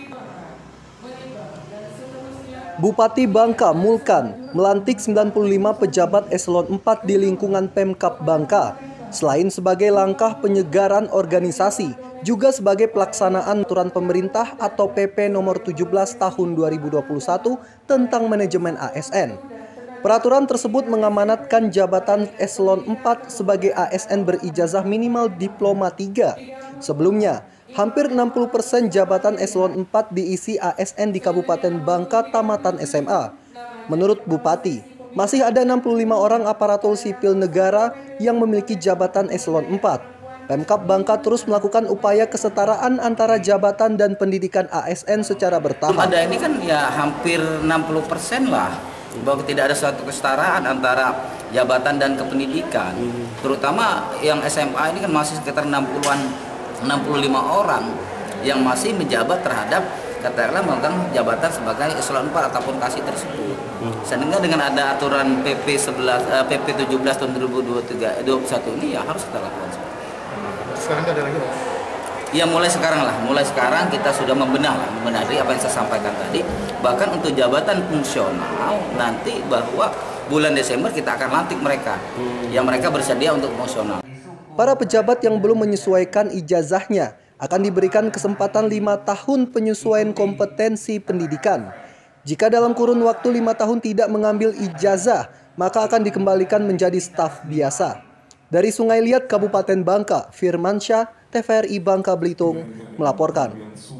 Bupati Bangka Mulkan melantik 95 pejabat eselon 4 di lingkungan Pemkab Bangka. Selain sebagai langkah penyegaran organisasi, juga sebagai pelaksanaan aturan pemerintah atau PP nomor 17 tahun 2021 tentang manajemen ASN. Peraturan tersebut mengamanatkan jabatan eselon 4 sebagai ASN berijazah minimal diploma 3. Sebelumnya, hampir 60% jabatan eselon 4 diisi ASN di Kabupaten Bangka tamatan SMA. Menurut Bupati, masih ada 65 orang aparatur sipil negara yang memiliki jabatan eselon 4. Pemkab Bangka terus melakukan upaya kesetaraan antara jabatan dan pendidikan ASN secara bertahap. Ada ini kan ya hampir 60% lah, bahwa tidak ada suatu kesetaraan antara jabatan dan kependidikan. Terutama yang SMA ini kan masih sekitar 65 orang yang masih menjabat terhadap katakanlah memegang jabatan sebagai eselon 4 ataupun kasih tersebut. Sehingga dengan ada aturan PP 17 tahun 2021 ini ya harus kita lakukan. Sekarang tidak ada lagi, Pak? Ya mulai sekarang kita sudah membenahi apa yang saya sampaikan tadi. Bahkan untuk jabatan fungsional nanti bahwa bulan Desember kita akan lantik mereka, yang mereka bersedia untuk fungsional. Para pejabat yang belum menyesuaikan ijazahnya akan diberikan kesempatan 5 tahun penyesuaian kompetensi pendidikan. Jika dalam kurun waktu 5 tahun tidak mengambil ijazah, maka akan dikembalikan menjadi staf biasa. Dari Sungai Liat, Kabupaten Bangka, Firmansyah, TVRI Bangka Belitung melaporkan.